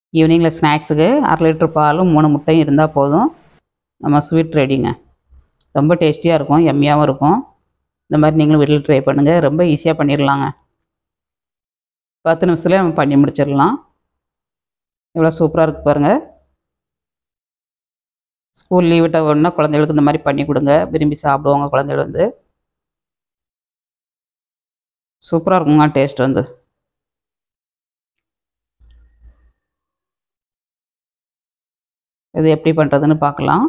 ஈவினிங்கில் ஸ்நாக்ஸுக்கு 1/2 லிட்டர் பாலும் 3 முட்டையும் இருந்தால் போதும். நம்ம ஸ்வீட் ரெடிங்க. ரொம்ப டேஸ்டியாக இருக்கும், எம்மியாகவும் இருக்கும். இந்த மாதிரி நீங்களும் வீட்டில் ட்ரை பண்ணுங்கள். ரொம்ப ஈஸியாக பண்ணிடலாங்க. 10 நிமிஷத்துலேயே நம்ம பண்ணி முடிச்சிடலாம். எவ்வளோ சூப்பராக இருக்குது பாருங்கள். ஸ்கூல் லீவ் விட்ட உடனே குழந்தைகளுக்கு இந்த மாதிரி பண்ணி கொடுங்க. விரும்பி சாப்பிடுவாங்க குழந்தைகள் வந்து. சூப்பராக இருக்குங்க டேஸ்ட் வந்து. இது எப்படி பண்ணுறதுன்னு பார்க்கலாம்.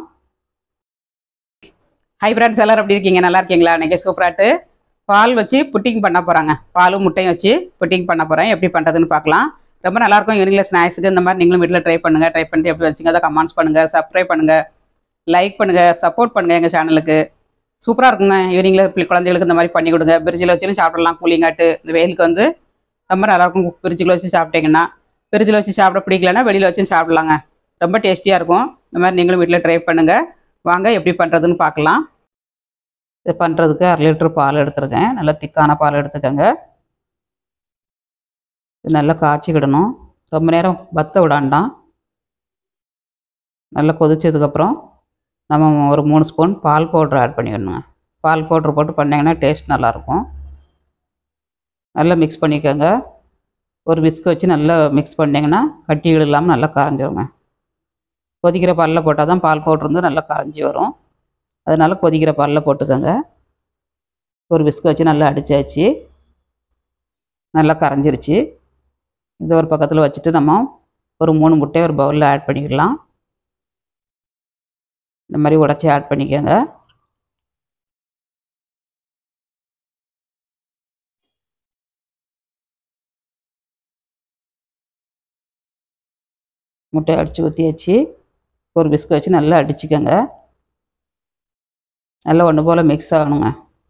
ஹை ஃப்ரெண்ட்ஸ், எல்லோரும் எப்படி இருக்கீங்க? நல்லா இருக்கீங்களா? இன்றைக்கி சூப்பராட்டு பால் வச்சு புட்டிங் பண்ண போகிறாங்க. பாலும் முட்டையும் வச்சு புட்டிங் பண்ண போகிறேன். எப்படி பண்ணுறதுன்னு பார்க்கலாம். ரொம்ப நல்லாயிருக்கும். ஈவினிங்கில் ஸ்நாக்ஸுக்கு இந்த மாதிரி நீங்களும் வீட்டில் ட்ரை பண்ணுங்கள். ட்ரை பண்ணிட்டு எப்படி வச்சுங்க அதை கமெண்ட்ஸ் பண்ணுங்கள், சப்ஸ்கிரைப் பண்ணுங்கள், லைக் பண்ணுங்கள், சப்போர்ட் பண்ணுங்கள் எங்கள் சேனலுக்கு. சூப்பராக இருக்குங்க. ஈவினிங்கில் குழந்தைகளுக்கு இந்த மாதிரி பண்ணி கொடுங்க. ஃப்ரிட்ஜில் வச்சுன்னு சாப்பிடலாம். கூலிங்காட்டு இந்த வெயிலுக்கு வந்து ரொம்ப நல்லாயிருக்கும். ஃப்ரிட்ஜில் வச்சு சாப்பிட்டீங்கன்னா. ஃப்ரிட்ஜில் வச்சு சாப்பிட பிடிக்கலன்னா வெளியில் வச்சு சாப்பிடலாங்க. ரொம்ப டேஸ்டியாக இருக்கும். இந்த மாதிரி நீங்களும் வீட்டில் ட்ரை பண்ணுங்கள். வாங்க எப்படி பண்ணுறதுன்னு பார்க்கலாம். இது பண்ணுறதுக்கு 1/2 லிட்டர் பால் எடுத்துருக்கேன். நல்லா திக்கான பால் எடுத்துக்கோங்க. இது நல்லா காய்ச்சிக்கிடணும். ரொம்ப நேரம் வற்ற விடாண்டாம். நல்லா கொதிச்சதுக்கப்புறம் நம்ம ஒரு 3 ஸ்பூன் பால் பவுட்ரு ஆட் பண்ணிக்கணுங்க. பால் பவுட்ரு போட்டு பண்ணிங்கன்னா டேஸ்ட் நல்லாயிருக்கும். நல்லா மிக்ஸ் பண்ணிக்கோங்க. ஒரு விஸ்க் வச்சு நல்லா மிக்ஸ் பண்ணிங்கன்னா கட்டிகள் இல்லாமல் நல்லா கரைஞ்சிருங்க. கொதிக்கிற பாலில் போட்டால் தான் பால் பவுட்ரு வந்து நல்லா கரைஞ்சி வரும். அதனால் கொதிக்கிற பாலில் போட்டுக்கோங்க. ஒரு விஸ்க் வச்சு நல்லா அடித்தாச்சு. நல்லா கரைஞ்சிருச்சு. இது ஒரு பக்கத்தில் வச்சுட்டு நம்ம ஒரு 3 முட்டையை ஒரு பவுலில் ஆட் பண்ணிக்கலாம். இந்த மாதிரி உடச்சி ஆட் பண்ணிக்கோங்க. முட்டையை அடித்து ஊற்றியாச்சு. ஒரு விஸ்க் வச்சு நல்லா அடிச்சுக்கோங்க. நல்லா ஒன்று போல் மிக்ஸ் ஆகணுங்க.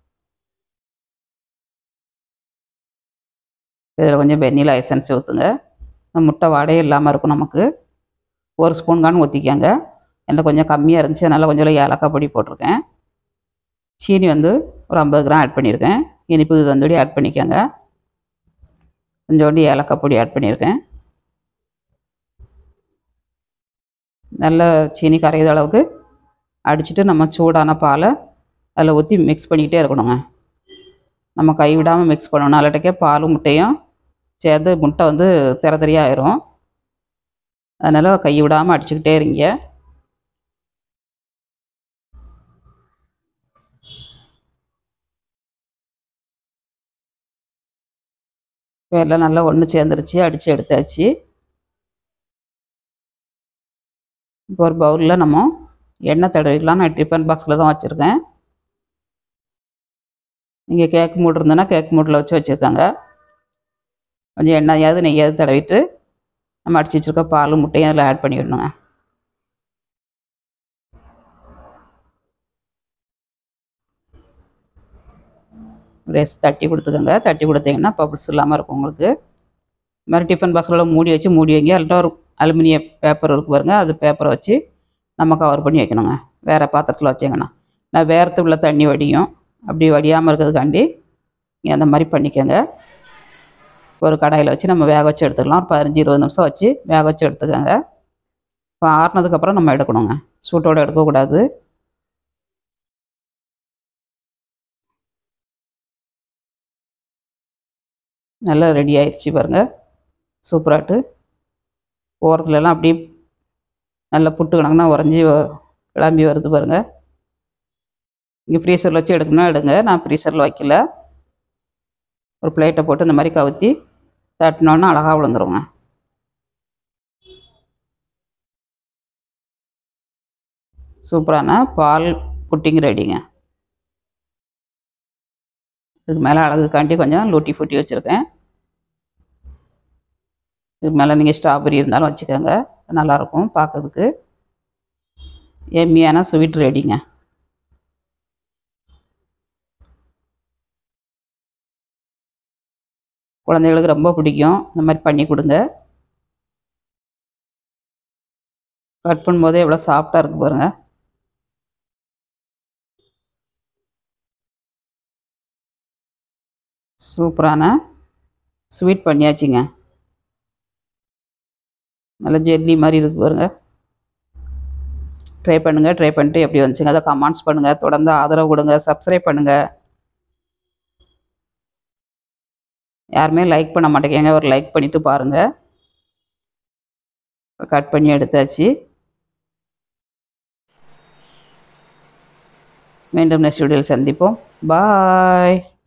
இதில் கொஞ்சம் வெண்ணிலா எசன்ஸ் ஊற்றுங்க. முட்டை வாடையே இல்லாமல் இருக்கும் நமக்கு. 1 ஸ்பூன் ஊற்றிக்கோங்க. எல்லாம் கொஞ்சம் கம்மியாக இருந்துச்சு, அதனால் கொஞ்சம் ஏலக்காய் பொடி போட்டிருக்கேன். சீனி வந்து ஒரு 50 கிராம் ஆட் பண்ணியிருக்கேன். இனிப்புக்கு தந்தோடி ஆட் பண்ணிக்கோங்க. கொஞ்சோண்டு ஏலக்காய் பொடி ஆட் பண்ணியிருக்கேன். நல்ல சீனி கரையிற அளவுக்கு அடிச்சுட்டு நம்ம சூடான பாலை அதில் ஊற்றி மிக்ஸ் பண்ணிக்கிட்டே இருக்கணுங்க. நம்ம கை விடாமல் மிக்ஸ் பண்ணணும். அல்லாட்டிக்கே பாலும் முட்டையும் சேர்ந்து முட்டை வந்து திரதறியாக ஆயிரும். அதனால் கை விடாமல் அடிச்சுக்கிட்டே இருங்க. எல்லாம் நல்லா ஒன்று சேர்ந்துருச்சு. அடித்து எடுத்தாச்சு. இப்போ ஒரு பவுலில் நம்ம எண்ணெய் தடவிக்கலாம். நான் டிஃபன் பாக்ஸில் தான் வச்சுருக்கேன். நீங்கள் கேக் மூடு இருந்ததுன்னா கேக் மூடில் வச்சு வச்சுருக்காங்க. கொஞ்சம் எண்ணெயாவது நெய்யாவது தடவிட்டு நம்ம அடித்து வச்சுருக்க பாலும் முட்டையும் அதில் ஆட் பண்ணிவிடணுங்க. ரேஸ் தட்டி கொடுத்துக்கோங்க. தட்டி கொடுத்தீங்கன்னா பபிள்ஸ் இல்லாமல் இருக்கும் உங்களுக்கு. இது மாதிரி டிஃபன் பாக்ஸில் மூடி வச்சு மூடி வைங்க. அல்லட்டா ஒரு அலுமினிய பேப்பர் இருக்கு பாருங்கள், அது பேப்பரை வச்சு நம்ம கவர் பண்ணி வைக்கணுங்க. வேறு பாத்திரத்தில் வச்சிங்கன்னா நான் வேர்த்து உள்ள தண்ணி வடியும். அப்படி வடியாமல் இருக்கிறதுக்காண்டி நீங்கள் அந்த மாதிரி பண்ணிக்கோங்க. ஒரு கடாயில் வச்சு நம்ம வேக வச்சு எடுத்துக்கலாம். ஒரு 15-20 நிமிஷம் வச்சு வேக வச்சு எடுத்துக்கோங்க. இப்போ ஆறுனதுக்கப்புறம் நம்ம எடுக்கணுங்க. சூட்டோடு எடுக்கக்கூடாது. நல்லா ரெடி ஆயிடுச்சு பாருங்கள். சூப்பராட்டு ஓரத்துலலாம் அப்படியே நல்லா புட்டு கணக்குனா உறைஞ்சி கிளம்பி வருது பாருங்கள். இங்கே ஃப்ரீசரில் வச்சு எடுக்கணும்னா எடுங்க. நான் ஃப்ரீசரில் வைக்கல. ஒரு பிளேட்டை போட்டு இந்த மாதிரி கவுத்தி தட்டினோன்னா அழகாக விழுந்துருங்க. சூப்பரான பால் புட்டிங் ரெடிங்க. இதுக்கு மேலே அழகுக்காண்டி கொஞ்சம் லூட்டி ஃபுட்டி வச்சுருக்கேன். இதுக்கு மேலே நீங்கள் ஸ்ட்ராபெரி இருந்தாலும் வச்சுக்கோங்க. நல்லாயிருக்கும் பார்க்கறதுக்கு. எம்மியான ஸ்வீட் ரெடிங்க. குழந்தைகளுக்கு ரொம்ப பிடிக்கும். இந்த மாதிரி பண்ணி கொடுங்க. கட் பண்ணும்போதே எவ்வளோ சாஃப்டாக இருக்குது பாருங்கள். சூப்பரான ஸ்வீட் பண்ணியாச்சுங்க. நல்ல ஜெல்லி மாதிரி இருக்கு பாருங்க. ட்ரை பண்ணுங்கள். ட்ரை பண்ணிட்டு எப்படி வந்துச்சுங்க அதை கமெண்ட்ஸ் பண்ணுங்கள். தொடர்ந்து ஆதரவு கொடுங்க. சப்ஸ்கிரைப் பண்ணுங்கள். யாருமே லைக் பண்ண மாட்டேங்க. ஒரு லைக் பண்ணிவிட்டு பாருங்கள். கட் பண்ணி எடுத்தாச்சு. மீண்டும் நெக்ஸ்ட் வீடியோவில் சந்திப்போம். பாய்.